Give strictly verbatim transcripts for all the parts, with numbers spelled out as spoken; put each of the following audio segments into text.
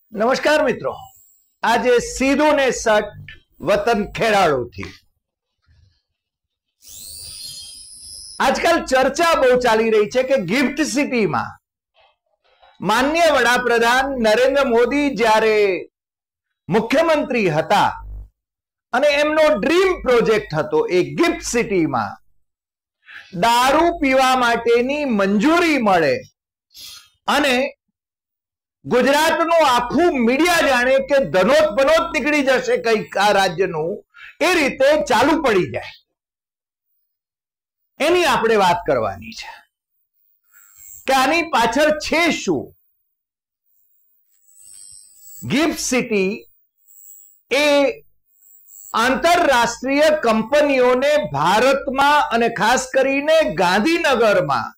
નમસ્કાર મિત્રો, આજે સીધું ને સટ વતન ખેરાળુ થી આજકાલ ચર્ચા બહુ ચાલી રહી છે કે ગિફ્ટ સિટીમાં માનનીય વડાપ્રધાન નરેન્દ્ર મોદી જ્યારે મુખ્યમંત્રી હતા અને એમનો ડ્રીમ પ્રોજેક્ટ હતો એ ગિફ્ટ સિટીમાં દારૂ પીવા માટેની મંજૂરી મળે અને ગુજરાતનું આખું મીડિયા જાણે કે ધનોત પનોત નીકળી જશે કઈક આ રાજ્યનું, એ રીતે ચાલુ પડી જાય, એની આપણે વાત કરવાની છે કે આની પાછળ છે શું. ગિફ્ટ સિટી એ આંતરરાષ્ટ્રીય કંપનીઓને ભારતમાં અને ખાસ કરીને ગાંધીનગરમાં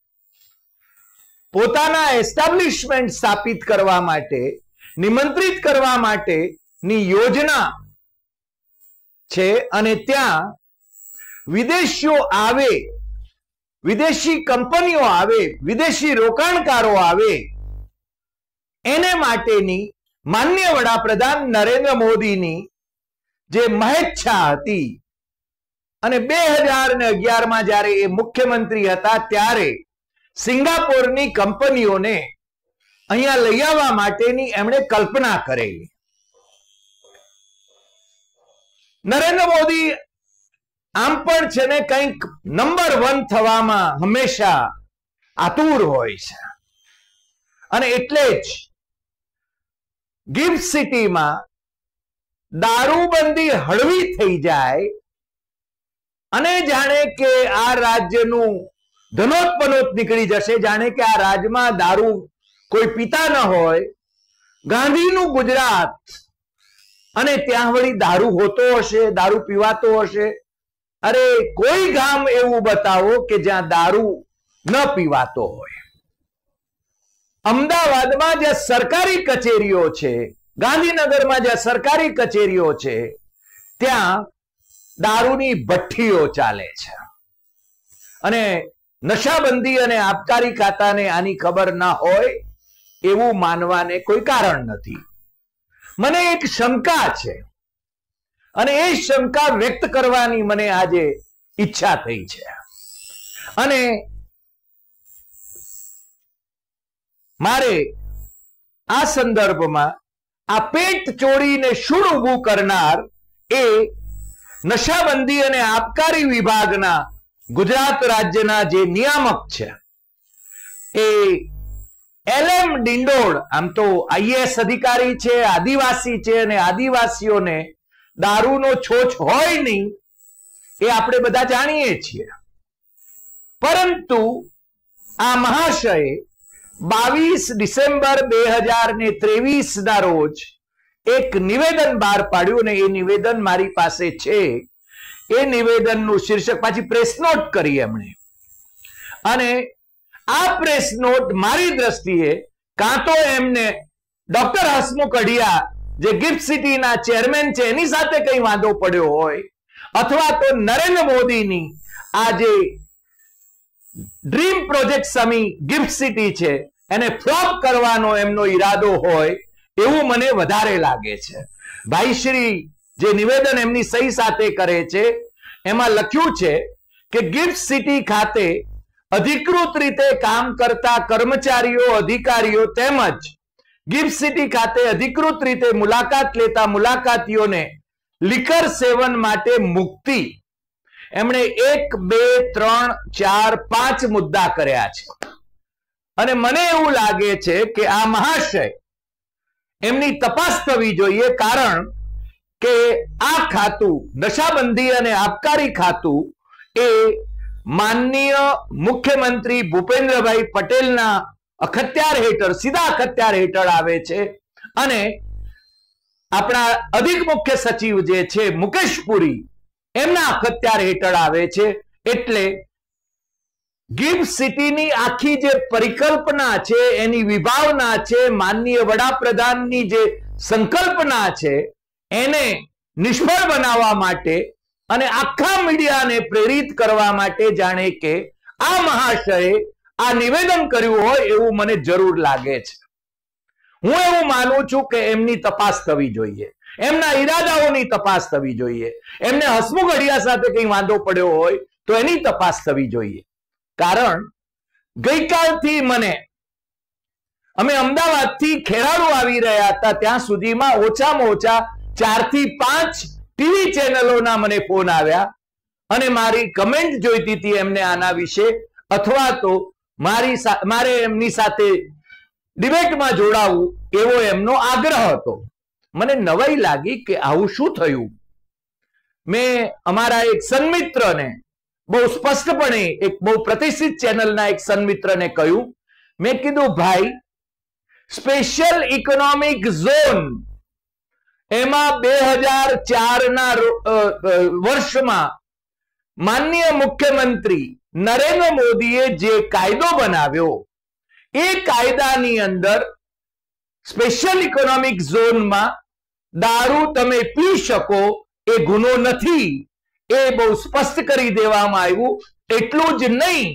પોતાના એસ્ટાબ્લિશમેન્ટ સ્થાપિત કરવા માટે, નિમંત્રિત કરવા માટેની યોજના છે અને ત્યાં વિદેશીઓ આવે, વિદેશી કંપનીઓ આવે, વિદેશી રોકાણકારો આવે, એને માટેની માનનીય વડાપ્રધાન નરેન્દ્ર મોદીની જે મહેચ્છા હતી અને બે હજાર ને અગિયાર માં જ્યારે એ મુખ્યમંત્રી હતા ત્યારે સિંગાપોરની કંપનીઓને અહીંયા લઈ આવવા માટેની એમણે કલ્પના કરેલી. નરેન્દ્ર મોદી આમ પણ છે ને કંઈક નંબર વન થવામાં હંમેશા આતુર હોય છે અને એટલે જ ગિફ્ટ સિટીમાં દારૂબંધી હળવી થઈ જાય અને જાણે કે આ રાજ્યનું ધનોત પનોત નીકળી જશે, જાણે કે આ રાજ્યમાં દારૂ કોઈ પીતા ન હોય, ગાંધીનું ગુજરાત, અને ત્યાં વળી દારૂ હોતો હશે, દારૂ પીવાતો હશે. અરે કોઈ ગામ એવું બતાવો કે જ્યાં દારૂ ન પીવાતો હોય. અમદાવાદમાં જે સરકારી કચેરીઓ છે, ગાંધીનગરમાં જે સરકારી કચેરીઓ છે, ત્યાં દારૂની ભઠ્ઠીઓ ચાલે છે અને નશાબંધી અને આબકારી ખાતાને આની ખબર ના હોય એવું માનવાને કોઈ કારણ નથી. મને એક શંકા છે અને એ શંકા વ્યક્ત કરવાની મને આજે ઈચ્છા થઈ છે અને મારે આ સંદર્ભમાં આ પેટ ચોરીને શું ઊભું કરનાર એ નશાબંધી અને આબકારી વિભાગના ગુજરાત રાજ્યના જે નિયામક છે એ એલ એમ ડિંડોળ, આમ તો આઈએએસ અધિકારી છે, આદિવાસી છે અને આદિવાસીઓને દારૂનો છોછ હોય નહીં એ આપણે બધા જાણીએ છીએ. પરંતુ આ મહાશયે બાવીસ ડિસેમ્બર બે હજાર ને ત્રેવીસ ના રોજ એક નિવેદન બહાર પાડ્યું અને એ નિવેદન મારી પાસે છે. એ નિવેદનનું શીર્ષક પાછી પ્રેસ નોટ કરી એમણે, અને આ પ્રેસ નોટ મારી દ્રષ્ટિએ કાં તો એમને ડોક્ટર હસમુખ અઢિયા જે ગિફ્ટ સિટીના ચેરમેન છે એની સાથે કઈ વાંધો પડ્યો હોય, અથવા તો નરેન્દ્ર મોદીની આ જે ડ્રીમ પ્રોજેક્ટ સમી ગિફ્ટ સિટી છે એને ફ્લોપ કરવાનો એમનો ઈરાદો હોય એવું મને વધારે લાગે છે. ભાઈશ્રી જે નિવેદન એમની સહી સાથે કરે છે એમાં લખ્યું છે કે ગિફ્ટ સિટી ખાતે અધિકૃત રીતે કામ કરતા કર્મચારીઓ, અધિકારીઓ તેમજ ગિફ્ટ સિટી ખાતે અધિકૃત રીતે મુલાકાત લેતા મુલાકાતીઓને લિકર સેવન માટે મુક્તિ. એમણે એક બે ત્રણ ચાર પાંચ મુદ્દા કર્યા છે અને મને એવું લાગે છે કે આ મહાશય એમની તપાસ થવી જોઈએ, કારણ કે આ ખાતું નશાબંધી અને આબકારી ખાતું એ માનનીય મુખ્યમંત્રી ભૂપેન્દ્રભાઈ પટેલના અખત્યાર હેઠળ, સીધા અખત્યાર હેઠળ આવે છે અને આપણા અધિક મુખ્ય સચિવ જે છે મુકેશ પુરી એમના અખત્યાર હેઠળ આવે છે. એટલે ગિફ્ટ સિટીની આખી જે પરિકલ્પના છે, એની વિભાવના છે, માનનીય વડાપ્રધાનની જે સંકલ્પના છે એને નિષ્ફળ બનાવવા માટે અને આખા મીડિયાને પ્રેરિત કરવા માટે જાણે કે આ મહાશયે આ નિવેદન કર્યું હોય એવું મને જરૂર લાગે છે. હું એવું માનું છું કે એમની તપાસ થવી જોઈએ, એમના ઈરાદાઓની તપાસ થવી જોઈએ, એમને હસમુખ અઢિયા સાથે કંઈ વાંધો પડ્યો હોય તો એની તપાસ થવી જોઈએ. કારણ ગઈકાલથી મને અમે અમદાવાદથી ખેરાલુ આવી રહ્યા હતા ત્યાં સુધીમાં ઓછામાં ઓછા ચાર થી પાંચ ટીવી ચેનલોના મને ફોન આવ્યા અને મારી કમેન્ટ જોઈતી હતી એમને આના વિશે, અથવા તો મારી મારે એમની સાથે ડિબેટમાં જોડાવું એવો એમનો આગ્રહ હતો. મને નવાઈ લાગી કે આવું શું થયું. મેં અમારા એક સન્મિત્રને બહુ સ્પષ્ટપણે, એક બહુ પ્રતિષ્ઠિત ચેનલના એક સન્મિત્રને કહ્યું, મેં કીધું ભાઈ, સ્પેશિયલ ઇકોનોમિક ઝોન એમાં બે હજાર ચાર ના વર્ષમાં માનનીય મુખ્યમંત્રી નરેન્દ્ર મોદીએ જે કાયદો બનાવ્યો એ કાયદાની અંદર સ્પેશિયલ ઇકોનોમિક ઝોનમાં દારૂ તમે પી શકો એ ગુનો નથી, એ બહુ સ્પષ્ટ કરી દેવામાં આવ્યું. એટલું જ નહીં,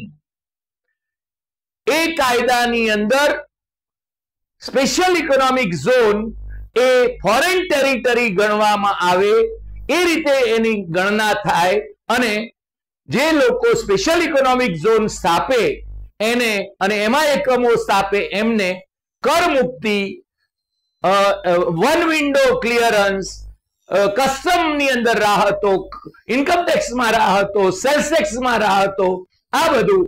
એ કાયદાની અંદર સ્પેશિયલ ઇકોનોમિક ઝોન એ ફોરેન ટેરિટરી ગણવામાં આવે એ રીતે એની ગણના થાય અને જે લોકો સ્પેશિયલ ઇકોનોમિક ઝોન સ્થાપે એને અને એમાં એકમો સ્થાપે એમને કર મુક્તિ, વન વિન્ડો ક્લિયરન્સ, કસ્ટમની અંદર રાહતો, ઇન્કમ ટેક્સમાં રાહતો, સેલ્સ ટેક્સમાં રાહતો, આ બધું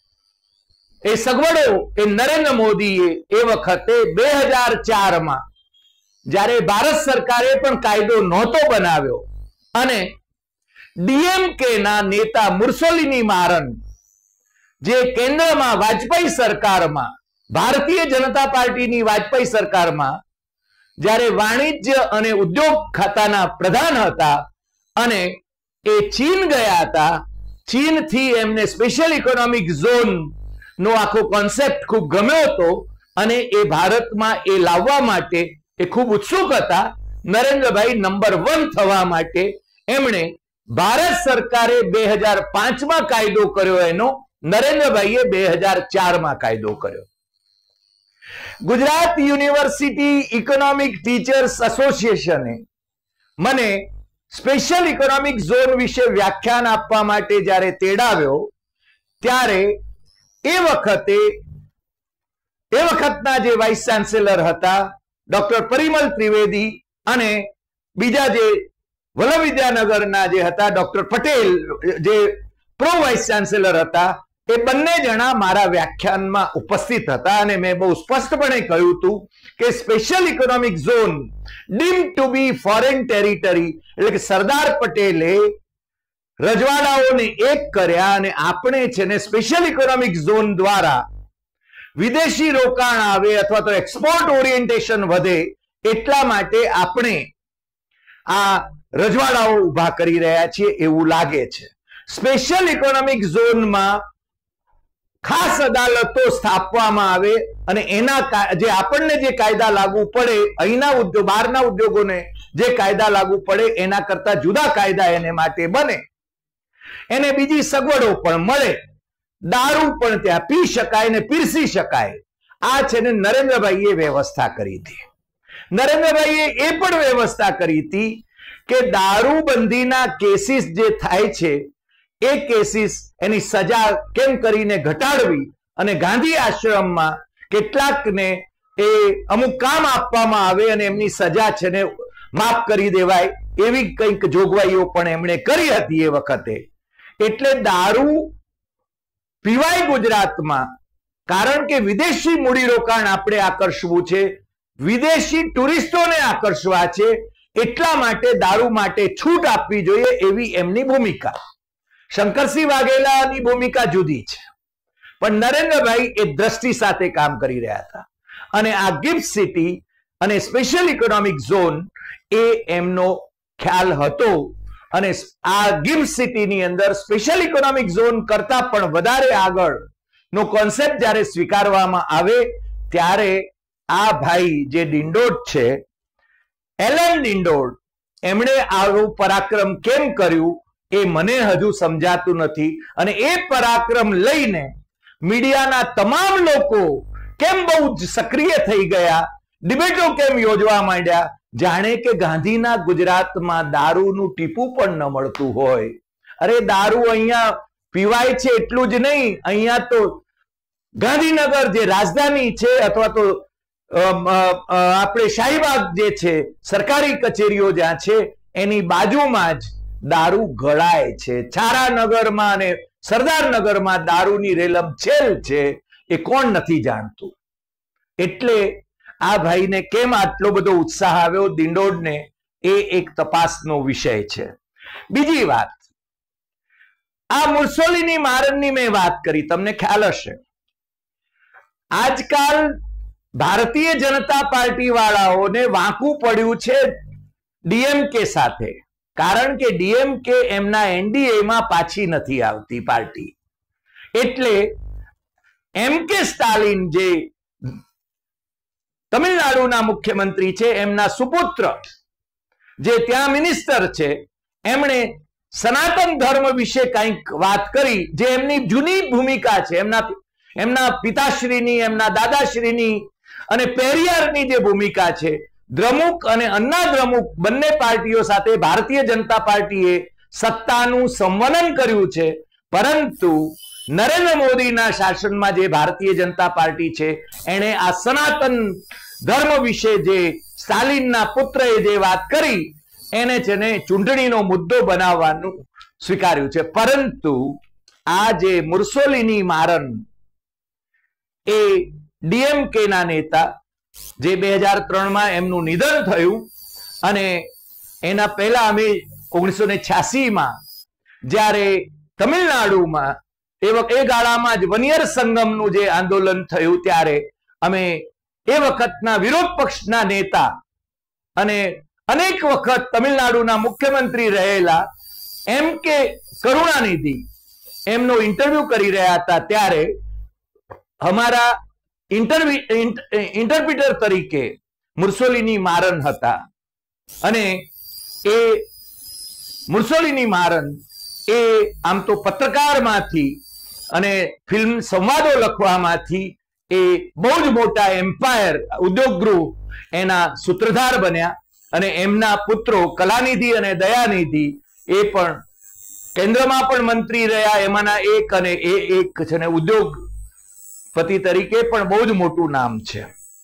એ સગવડો એ નરેન્દ્ર મોદીએ એ વખતે બે હજાર ચાર માં જ્યારે ભારત સરકારે પણ કાયદો નહોતો બનાવ્યો અને ડીએમકે ના નેતા મુર્સોલિની મારન જે કેન્દ્રમાં વાજપેયી સરકારમાં, ભારતીય જનતા પાર્ટીની વાજપેયી સરકારમાં જ્યારે વાણિજ્ય અને ઉદ્યોગ ખાતાના પ્રધાન હતા અને એ ચીન ગયા હતા, ચીનથી એમને સ્પેશિયલ ઇકોનોમિક ઝોન નો આખો કોન્સેપ્ટ ખૂબ ગમ્યો હતો અને એ ભારતમાં એ લાવવા માટે એ ખૂબ ઉત્સુક હતા. નરેન્દ્રભાઈ નંબર વન થવા માટે એમણે ભારત સરકારે બે હજાર પાંચ માં કાયદો કર્યો, એનો નરેન્દ્રભાઈએ બે હજાર ચાર માં કાયદો કર્યો. ગુજરાત યુનિવર્સિટી ઇકોનોમિક ટીચર્સ એસોસિએશને મને સ્પેશિયલ ઇકોનોમિક ઝોન વિશે વ્યાખ્યાન આપવા માટે જ્યારે તેડાવ્યો ત્યારે એ વખતે એ વખતના જે વાઇસ ચાન્સેલર હતા ડોક્ટર પરિમલ ત્રિવેદી અને બીજા જે વલ્લભ વિદ્યાનગરના જે હતા ડોક્ટર પટેલ જે પ્રો વાઇસ ચાન્સેલર હતા, એ બંને જણા મારા વ્યાખ્યાનમાં ઉપસ્થિત હતા અને મેં બહુ સ્પષ્ટપણે કહ્યું હતું કે special economic zone deemed to be foreign territory, એટલે કે સરદાર પટેલે રજવાડાઓને એક કર્યા અને આપણે છે ને સ્પેશિયલ ઇકોનોમિક ઝોન દ્વારા વિદેશી રોકાણ આવે અથવા તો એક્સપોર્ટ ઓરિએન્ટેશન વધે એટલા માટે આપણે આ રજવાડાઓ ઉભા કરી રહ્યા છીએ એવું લાગે છે. સ્પેશિયલ ઇકોનોમિક ઝોનમાં ખાસ અદાલતો સ્થાપવામાં આવે અને એના જે આપણને જે કાયદા લાગુ પડે, અહીંના ઉદ્યોગ બહારના ઉદ્યોગોને જે કાયદા લાગુ પડે એના કરતા જુદા કાયદા એને માટે બને, એને બીજી સગવડો પણ મળે, દારૂ પણ ત્યાં પી શકાય ને પીરસી શકાય. આ છે ને નરેન્દ્રભાઈએ વ્યવસ્થા કરી હતી. નરેન્દ્રભાઈએ એ પણ વ્યવસ્થા કરી હતી કે દારૂબંધીના કેસીસ જે થાય છે એ કેસીસ એની સજા કેમ કરીને ઘટાડવી અને ગાંધી આશ્રમમાં કેટલાકને એ અમુક કામ આપવામાં આવે અને એમની સજા છે ને માફ કરી દેવાય એવી કંઈક જોગવાઈઓ પણ એમણે કરી હતી એ વખતે. એટલે દારૂ પીવાય ગુજરાતમાં, કારણ કે વિદેશી મૂડીરોકાણ આપણે આકર્ષવું છે, વિદેશી ટુરિસ્ટોને આકર્ષવા છે, એટલા માટે દારૂ માટે છૂટ આપવી જોઈએ એવી એમની ભૂમિકા. શંકરસિંહ વાઘેલાની ભૂમિકા જુદી છે, પણ નરેન્દ્રભાઈ એ દ્રષ્ટિ સાથે કામ કરી રહ્યા હતા અને આ ગિફ્ટ સિટી અને સ્પેશિયલ ઇકોનોમિક ઝોન એ એમનો ખ્યાલ હતો. અને આ ગિફ્ટ સિટીની અંદર સ્પેશિયલ ઇકોનોમિક ઝોન કરતા પણ વધારે આગળ નો કોન્સેપ્ટ જ્યારે સ્વીકારવામાં આવે ત્યારે આ ભાઈ જે ડિંડોડ છે, એલન ડિંડોડ, એમણે આવું પરાક્રમ કેમ કર્યું એ મને હજુ સમજાતું નથી. અને એ પરાક્રમ લઈને મીડિયાના તમામ લોકો કેમ બહુ જ સક્રિય થઈ ગયા ડિબેટો કેમ યોજવા માંડ્યા? જાણે કે ગાંધીના ગુજરાતમાં દારૂનું ટીપું પણ ન મળતું હોય. અરે દારૂ અહીંયા પીવાય છે એટલું જ નહીં, અહીંયા તો ગાંધીનગર જે રાજધાની છે અથવા તો આપણે શાહીબાગ જે છે સરકારી કચેરીઓ જ્યાં છે એની બાજુમાં જ દારૂ ગળાય છે. છારાનગરમાં અને સરદારનગરમાં દારૂની રેલમછેલ છે, એ કોણ નથી જાણતું? એટલે આ ભાઈને કેમ આટલો બધો ઉત્સાહ આવ્યો દિંડોડને, એ એક તપાસનો વિષય છે. બીજી વાત, આ મુર્સોલીની મારણની મેં વાત કરી, તમને ખ્યાલ હશે આજકાલ ભારતીય જનતા પાર્ટી વાળાઓને વાંકું પડ્યું છે ડીએમકે સાથે, કારણ કે ડીએમકે એમના એનડીએમાં પાછી નથી આવતી પાર્ટી. એટલે એમ કે સ્ટાલિન જે તમિલનાડુના મુખ્યમંત્રી છે, એમના સુપુત્ર જે ત્યાં મિનિસ્ટર છે, એમણે સનાતન ધર્મ વિશે કંઈક વાત કરી, જે એમની જૂની ભૂમિકા છે, એમના એમના પિતાશ્રીની, એમના દાદાશ્રીની અને પેરિયારની જે ભૂમિકા છે. દ્રમુક અને અન્ના દ્રમુક બંને પાર્ટીઓ સાથે ભારતીય જનતા પાર્ટીએ સત્તાનું સંવનન કર્યું છે, પરંતુ નરેન્દ્ર મોદીના શાસનમાં જે ભારતીય જનતા પાર્ટી છે એણે આ સનાતન ધર્મ વિશે જે સ્ટાલિનના પુત્રએ જે વાત કરી એને છે ને ચૂંટણીનો મુદ્દો બનાવવાનું સ્વીકાર્યું છે. પરંતુ આ જે મુર્સોલીની મારન એ ડીએમકે ના નેતા જે બે હજાર ત્રણ માં એમનું નિધન થયું અને એના પહેલા અમે ઓગણીસો ને છ્યાસી માં જ્યારે તમિલનાડુમાં એ ગાળામાં જ વનિયર સંગમનું જે આંદોલન થયું ત્યારે અમે એ વખતના વિરોધ પક્ષના નેતા અને અનેક વખત તમિલનાડુના મુખ્યમંત્રી રહેલા એમ કે કરુણાનિધિ એમનો ઇન્ટરવ્યુ કરી રહ્યા હતા, ત્યારે અમારા ઇન્ટરપ્રિટર તરીકે મુર્સોલીની મારન હતા. અને એ મુર્સોલીની મારન એ આમ તો પત્રકારમાંથી અને ફિલ્મ સંવાદો લખવામાંથી એ બહુ જ મોટા એમ્પાયર ઉદ્યોગગૃહ એના સૂત્રધાર બન્યા. અને એમના પુત્રો કલાનિધિ અને દયાનિધિ એ પણ કેન્દ્રમાં પણ મંત્રી રહ્યા, એમાંના એક, અને એ એક છે ને ઉદ્યોગ પતિ તરીકે પણ બહુ જ મોટું નામ છે.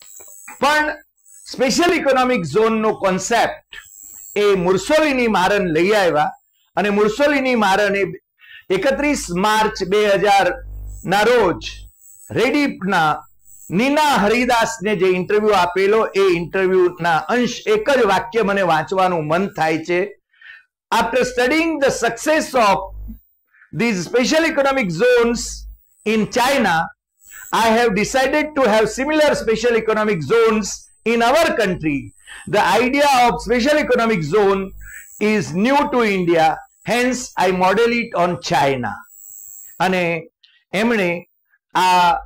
પણ સ્પેશિયલ ઇકોનોમિક ઝોનનો કોન્સેપ્ટ એ મુર્સોલીની મારન લઈ આવ્યા. અને મુર્સોલીની મારન એ એકત્રીસ માર્ચ બે હજાર ના રોજ રેડિપના નીના હરિદાસને જે ઇન્ટરવ્યુ આપેલો, એ ઇન્ટરવ્યુના અંશ એક જ વાક્ય મને વાંચવાનું મન થાય છે. After studying the success of these special economic zones in China, I have decided to have similar special economic zones in our country. The idea of special economic zone is new to India, hence I model it on China. અને એમણે આ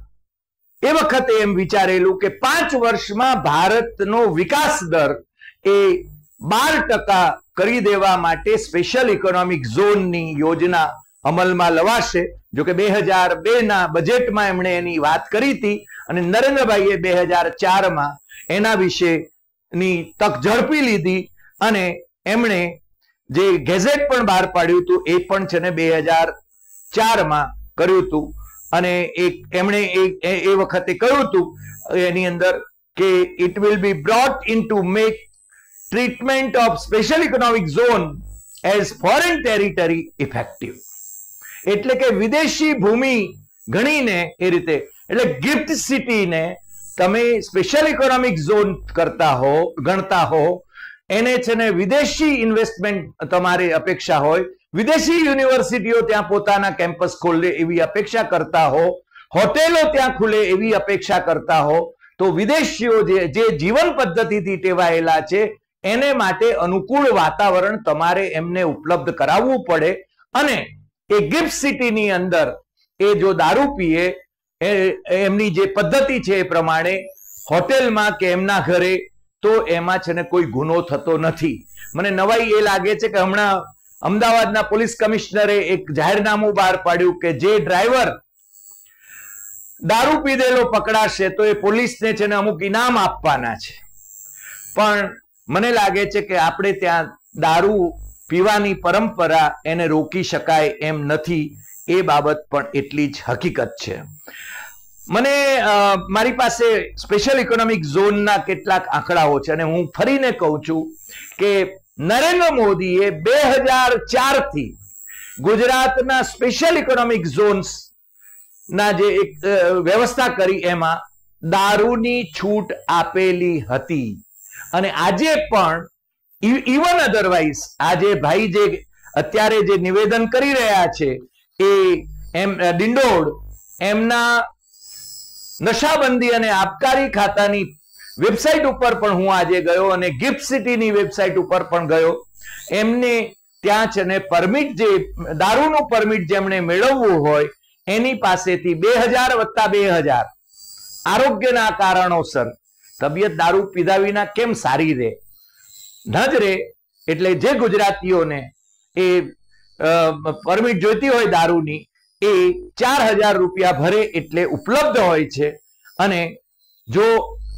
એ વખતે એમ વિચારેલું કે પાંચ વર્ષમાં ભારતનો વિકાસ દર એ બાર ટકા કરી દેવા માટે સ્પેશિયલ ઇકોનોમિક ઝોનની યોજના અમલમાં લવાશે. જો કે બે હજાર બે ના બજેટમાં એમણે એની વાત કરી હતી અને નરેન્દ્રભાઈએ બે હજાર ચાર માં એના વિશેની તક ઝડપી લીધી અને એમણે જે ગેઝેટ પણ બહાર પાડ્યું હતું એ પણ છે ને બે હજાર ચાર માં કર્યું હતું. અને એક એમણે એ વખતે કહ્યું હતું એની અંદર કે it will be brought in to make treatment of special economic zone as foreign territory effective. એટલે કે વિદેશી ભૂમિ ગણીને એ રીતે, એટલે ગિફ્ટ સિટીને તમે સ્પેશિયલ ઇકોનોમિક ઝોન કરતા હો ગણતા હો, એને છે ને વિદેશી ઇન્વેસ્ટમેન્ટ તમારી અપેક્ષા હોય, વિદેશી યુનિવર્સિટીઓ ત્યાં પોતાના કેમ્પસ ખોલે એવી અપેક્ષા કરતા હો, હોટેલો ત્યાં ખુલે એવી અપેક્ષા કરતા હો, તો વિદેશીઓ જે જે જીવન પદ્ધતિથી ટેવાયેલા છે એને માટે અનુકૂળ વાતાવરણ તમારે એમને ઉપલબ્ધ કરાવવું પડે. અને એ ગિફ્ટ સિટીની અંદર એ જો દારૂ પીએ એમની જે પદ્ધતિ છે એ પ્રમાણે હોટેલમાં કે એમના ઘરે, તો એમાં છે ને કોઈ ગુનો થતો નથી. મને નવાઈ એ લાગે છે કે હમણાં અમદાવાદના પોલીસ કમિશનરે એક જાહેરનામું બહાર પાડ્યું કે જે ડ્રાઈવર દારૂ પીધેલો પકડાશે તો એ પોલીસને છે ને અમુક ઇનામ આપવાના છે, પણ મને લાગે છે કે આપણે ત્યાં દારૂ પીવાની પરંપરા એને રોકી શકાય એમ નથી, એ બાબત પણ એટલી જ હકીકત છે. મને મારી પાસે સ્પેશિયલ ઇકોનોમિક ઝોનના કેટલાક આંકડાઓ છે અને હું ફરીને કહું છું કે નરેન્દ્ર મોદીએ બે હજાર ચાર થી ગુજરાતના સ્પેશિયલ ઇકોનોમિક ઝોન્સ ના જે એક વ્યવસ્થા કરી એમાં દારૂની છૂટ આપેલી હતી અને આજે પણ ઇવન અધરવાઇઝ આજે ભાઈ જે અત્યારે જે નિવેદન કરી રહ્યા છે એ એમ ડિંડોડ એમના નશાબંધી અને આબકારી ખાતાની વેબસાઇટ ઉપર પણ હું આજે ગયો અને ગિફ્ટ સિટીની વેબસાઇટ ઉપર પણ ગયો. એમને ત્યાં છે ને પરમિટ જે દારૂનું પરમિટ જેમણે મેળવવું હોય એની પાસેથી બે હજાર વત્તા બે હજાર આરોગ્યના કારણોસર તબિયત દારૂ પીધા વિના કેમ સારી રહે ન જ રહે, એટલે જે ગુજરાતીઓને એ પરમિટ જોઈતી હોય દારૂની એ ચાર હજાર રૂપિયા ભરે એટલે ઉપલબ્ધ હોય છે અને જો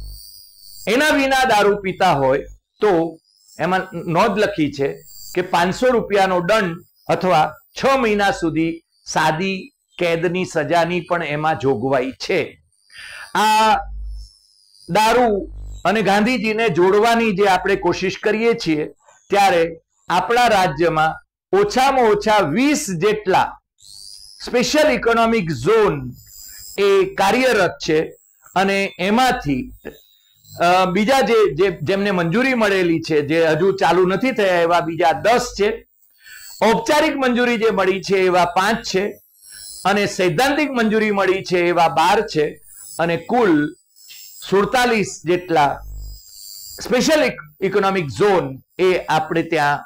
એના વિના દારૂ પીતા હોય તો એમાં નોંધ લખી છે કે પાંચસો રૂપિયાનો દંડ અથવા છ મહિના સુધી સાદી કેદની સજાની પણ એમાં જોગવાઈ છે. આ દારૂ અને ગાંધીજીને જોડવાની જે આપણે કોશિશ કરીએ છીએ ત્યારે આપણા રાજ્યમાં ઓછામાં ઓછા વીસ જેટલા સ્પેશિયલ ઇકોનોમિક ઝોન એ કાર્યરત છે અને એમાંથી બીજા જે જેમને મંજૂરી મળેલી છે જે હજુ ચાલુ નથી થયા એવા બીજા દસ છે, ઔપચારિક મંજૂરી જે મળી છે એવા પાંચ છે અને સૈદ્ધાંતિક મંજૂરી મળી છે એવા બાર છે અને કુલ સુડતાલીસ જેટલા સ્પેશિયલ ઇકોનોમિક ઝોન એ આપણે ત્યાં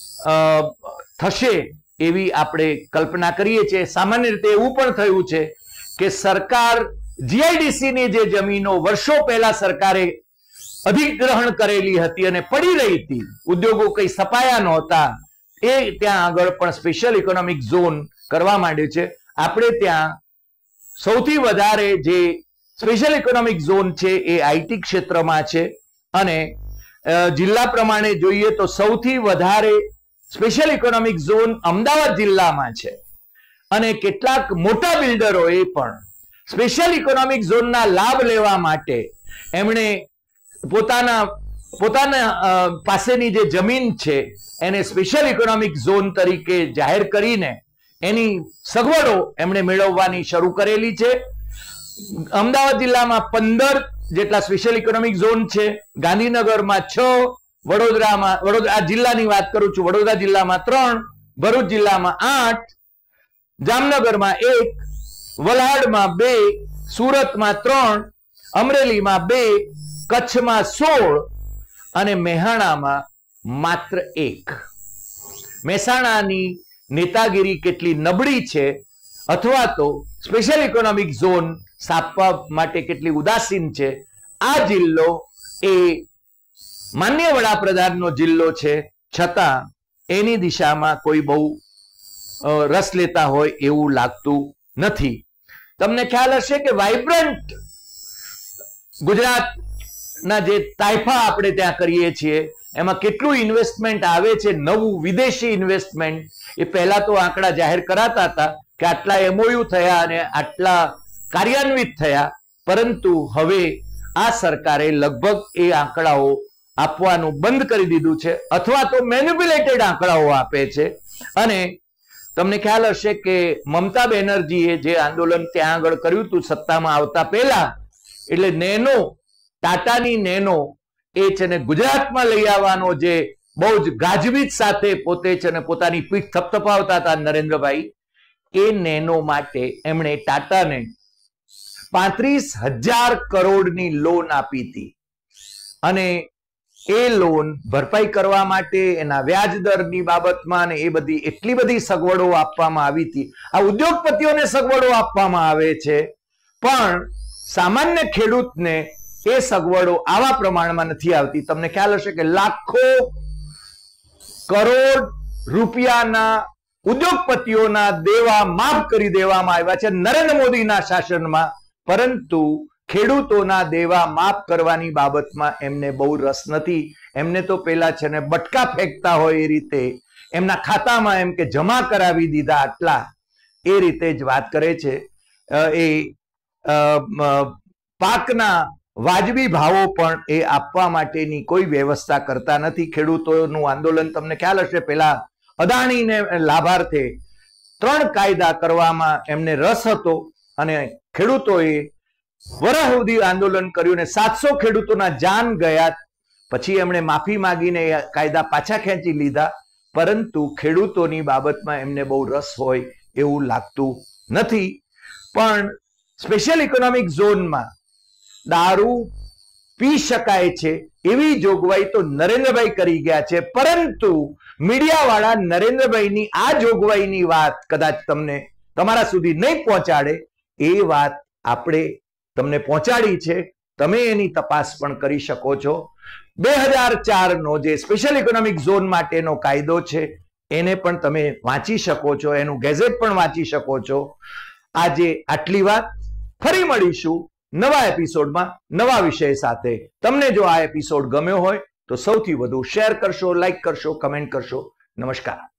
થશે એવી આપણે કલ્પના કરીએ છીએ. સામાન્ય રીતે એવું પણ થયું છે કે સરકાર જીઆઈડીસી ની જે જમીનો વર્ષો પહેલા સરકારે અધિગ્રહણ કરેલી હતી અને પડી રહી હતી, ઉદ્યોગો કઈ સપાયા નહોતા, એ ત્યાં આગળ પણ સ્પેશિયલ ઇકોનોમિક ઝોન કરવા માંડ્યું છે. આપણે ત્યાં સૌથી વધારે જે સ્પેશિયલ ઇકોનોમિક ઝોન છે એ આઈટી ક્ષેત્રમાં છે અને જિલ્લા પ્રમાણે જોઈએ તો સૌથી વધારે સ્પેશિયલ ઇકોનોમિક ઝોન અમદાવાદ જિલ્લામાં છે અને કેટલાક મોટા બિલ્ડરોએ પણ સ્પેશિયલ ઇકોનોમિક ઝોનના લાભ લેવા માટે એમણે પોતાના પોતાના પાસેની જે જમીન છે એને સ્પેશિયલ ઇકોનોમિક ઝોન તરીકે જાહેર કરીને એની સગવડો એમણે મેળવવાની શરૂ કરેલી છે. અમદાવાદ જિલ્લામાં પંદર જેટલા સ્પેશિયલ ઇકોનોમિક ઝોન છે, ગાંધીનગરમાં છ, વડોદરામાં વડોદરા જિલ્લાની વાત કરું છું, વડોદરા જિલ્લામાં ત્રણ, ભરૂચ જિલ્લામાં આઠ, જામનગરમાં એક, વલહાડમાં બે, સુરતમાં ત્રણ, અમરેલીમાં બે, કચ્છમાં સોળ અને મહેસાણામાં માત્ર એક. મહેસાણાની નેતાગીરી કેટલી નબળી છે અથવા તો સ્પેશિયલ ઇકોનોમિક ઝોન સ્થાપવા માટે કેટલી ઉદાસીન છે, આ જિલ્લો એ માન્ય વડાપ્રધાનનો જિલ્લો છે છતાં એની દિશામાં કોઈ બહુ રસ લેતા હોય એવું લાગતું નથી. તમને ખ્યાલ હશે કે વાઇબ્રન્ટ ગુજરાતના જે તાઇફા આપણે ત્યાં કરીએ છીએ એમાં કેટલું ઇન્વેસ્ટમેન્ટ આવે છે, નવું વિદેશી ઇન્વેસ્ટમેન્ટ. એ પહેલા તો આંકડા જાહેર કરાતા હતા કે આટલા એમઓયુ થયા અને આટલા કાર્યાન્વિત થયા, પરંતુ હવે આ સરકારે લગભગ એ આંકડાઓ આપવાનું બંધ કરી દીધું છે અથવા તો મેન્યુપ્યુલેટેડ આંકડાઓ આપે છે. અને તમને ખ્યાલ હશે કે મમતા બેનર્જીએ જે આંદોલન ત્યાં આગળ કર્યું હતું સત્તામાં આવતા પહેલા, એટલે નેનો ટાટાની નેનો એ છે ને ગુજરાતમાં લઈ આવવાનો જે બહુ જ ગાજવીજ સાથે પોતે છે ને પોતાની પીઠ થપથપાવતા હતા નરેન્દ્રભાઈ, એ નેનો માટે એમણે ટાટાને પાંત્રીસ હજાર કરોડની લોન આપી હતી અને એ લોન ભરપાઈ કરવા માટે એના વ્યાજ દરની બાબતમાં એ બધી એટલી બધી સગવડો આપવામાં આવી હતી. આ ઉદ્યોગપતિઓને સગવડો આપવામાં આવે છે પણ સામાન્ય ખેડૂતને એ સગવડો આવા પ્રમાણમાં નથી આવતી. તમને ખ્યાલ હશે કે લાખો કરોડ રૂપિયાના ઉદ્યોગપતિઓના દેવા માફ કરી દેવામાં આવ્યા છે નરેન્દ્ર મોદીના શાસનમાં, પરંતુ ખેડૂતોના દેવા માફ કરવાની બાબતમાં એમને બહુ રસ નથી. એમને તો પેલા છે ને બટકા ફેંકતા હોય એ રીતે એમના ખાતામાં એમ કે જમા કરાવી દીધા આટલા, એ રીતે જ વાત કરે છે. એ પાકના વાજબી ભાવો પણ એ આપવા માટેની કોઈ વ્યવસ્થા કરતા નથી. ખેડૂતોનું આંદોલન તમને ખ્યાલ હશે, પેલા અદાણીને લાભાર્થે ત્રણ કાયદા કરવામાં એમને રસ હતો અને ખેડૂતોએ વર્ષ સુધી આંદોલન કર્યું ને સાતસો ખેડૂતોના જાન ગયા. પછી એમણે માફી માંગીને કાયદા પાછા ખેંચી લીધા. પરંતુ ખેડૂતોની બાબતમાં એમને બહુ રસ હોય એવું લાગતું નથી. પણ સ્પેશિયલ ઇકોનોમિક ઝોનમાં દારૂ પી શકાય છે એવી જોગવાઈ તો નરેન્દ્રભાઈ કરી ગયા છે, પરંતુ મીડિયા વાળા નરેન્દ્રભાઈની આ જોગવાઈની વાત કદાચ તમને તમારા સુધી નહીં પહોંચાડે. એ વાત આપણે તમને પહોંચાડી છે, તમે એની તપાસ પણ કરી શકો છો. બે હજાર ચાર નો જે સ્પેશિયલ ઇકોનોમિક ઝોન માટેનો કાયદો છે એને પણ તમે વાંચી શકો છો, એનું ગેઝેટ પણ વાંચી શકો છો. આજે આટલી વાત. ફરી મળીશું નવા એપિસોડમાં નવા વિષય સાથે. તમને જો આ એપિસોડ ગમ્યો હોય તો સૌથી વધુ શેર કરશો, લાઈક કરશો, કમેન્ટ કરશો. નમસ્કાર.